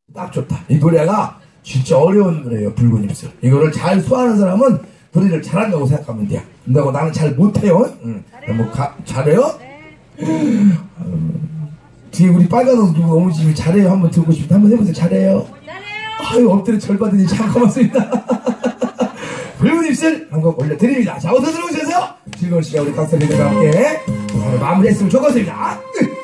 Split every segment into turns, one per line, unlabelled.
딱 좋다. 이 노래가 진짜 어려운 노래예요. 붉은 입술. 이거를 잘 소화하는 사람은 노래를 잘한다고 생각하면 돼요. 근데 나는 잘 못해요. 잘해요? 뒤에 우리 빨간 옷 입고 너무 지금 잘해요. 한번 듣고 싶다. 한번 해보세요. 잘해요. 아유, 엎드려 절 받으니 참 고맙습니다. 붉은 입술 한 곡 올려드립니다. 자, 어서 들어오셔서 즐거운 시간 우리 강사님들과 함께 마무리했으면 좋겠습니다. 하!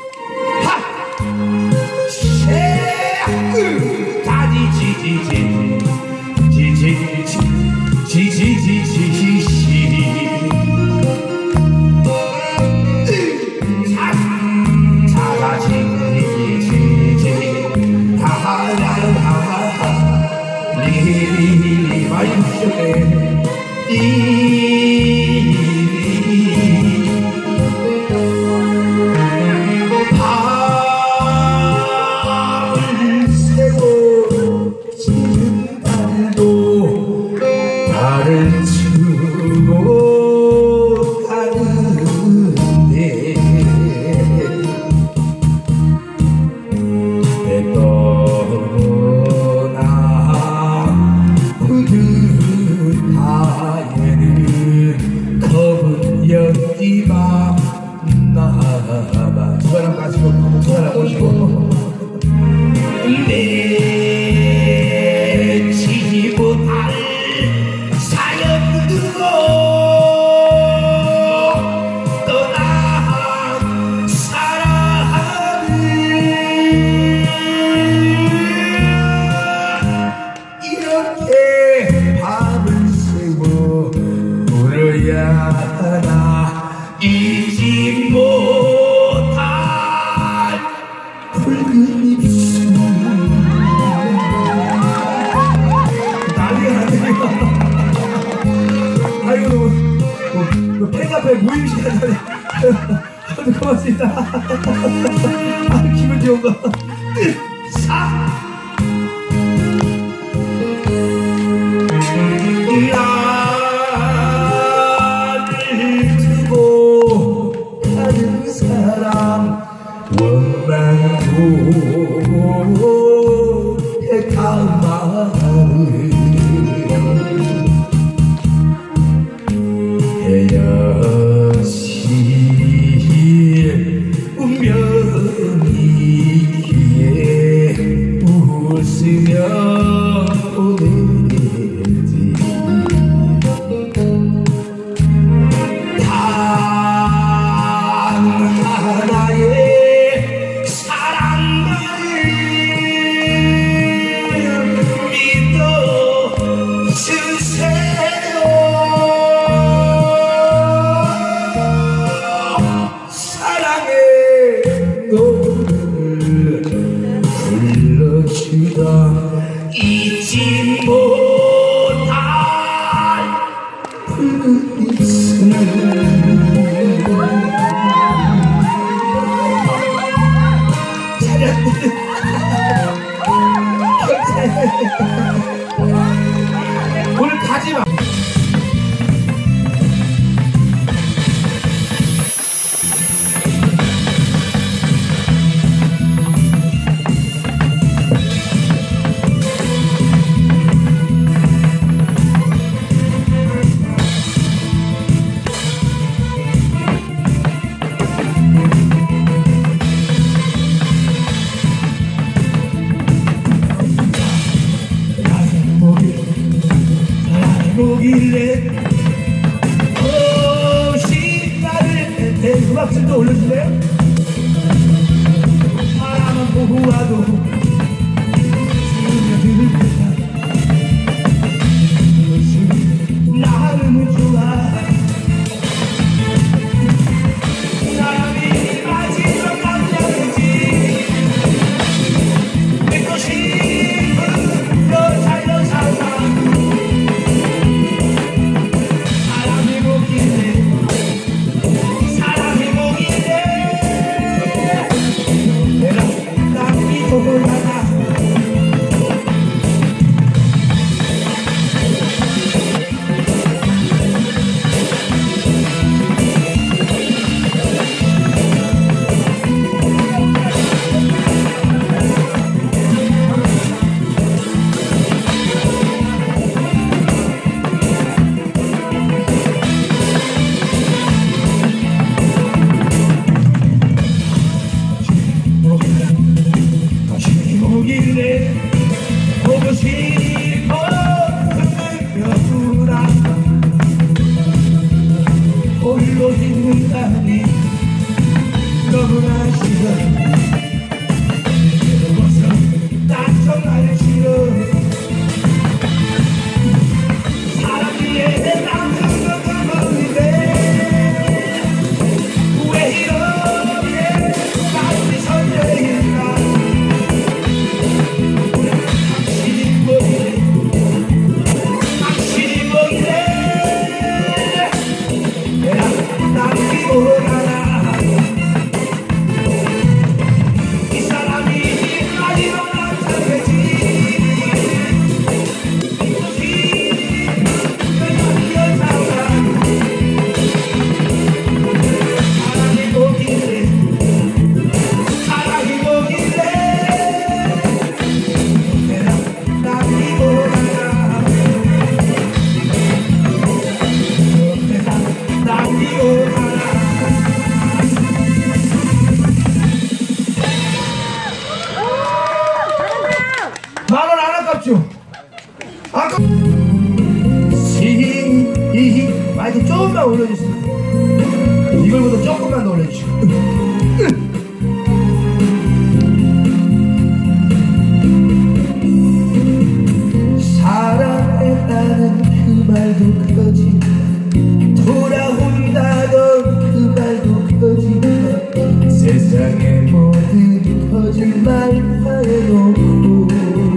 고맙습니다. 아, 기분 좋은 거. 나를 두고 가는 사람 원망도 가마를 잊지 못할 붉은 입술 오늘 가지마. 마이크 조금만 올려주세요. 이걸보다 조금만 더 올려주시고. 사랑했다는 그 말도 거짓말, 돌아온다던 그 말도 거짓말, 세상의 모든 거짓말 다 해놓고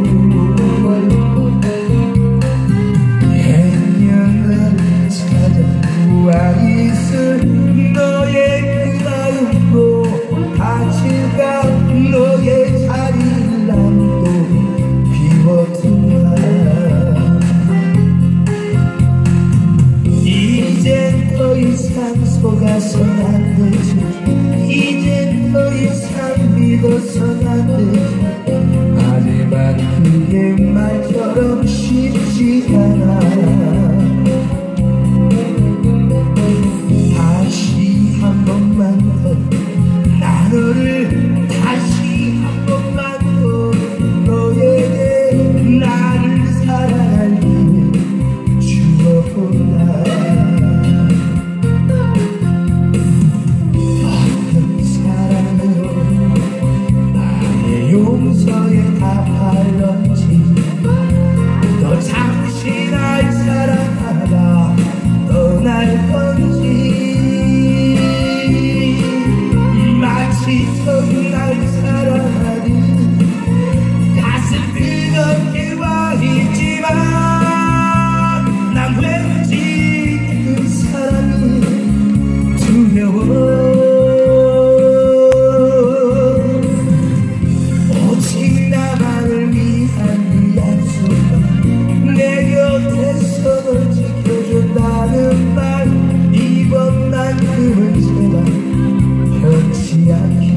있을 너의 그 마음도 다칠까 너의 자리를 난 또 비워둔다. 이젠 더 이상 속아선 안 되지, 이젠 더 이상 믿어선 안 되지. 하지만 그게 말처럼 쉽지 않아. 너를 다시 한 번만 더 너에게 나를 사랑할 기회 주어보라. 어떤 사랑으로 나의 용서에 답할런지, 너 잠시 날 사랑하다 떠날 건지, 처음 날 사랑하는 가슴 뜨겁게 와 있지만 난 왠지 그 사랑이 두려워. 오직 나만을 위한 그 약속, 내 곁에서 널 지켜준다는 말, 이번만큼은 제발 변치 않게.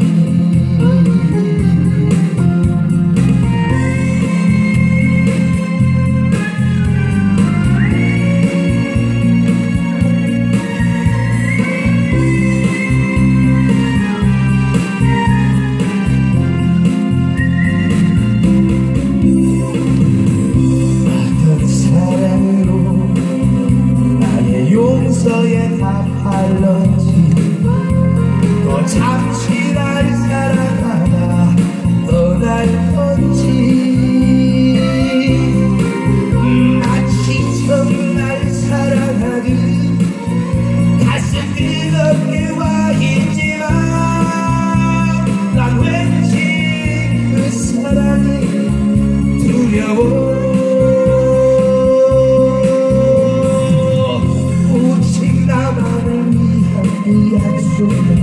용서에 답할런지, 또 잠시 날 사랑하다 떠날 건지, 마치 처음 날 사랑하듯 가슴 뜨겁게 와 있지만 난 왠지 그 사랑이 두려워. 나만을 위한 그 약속,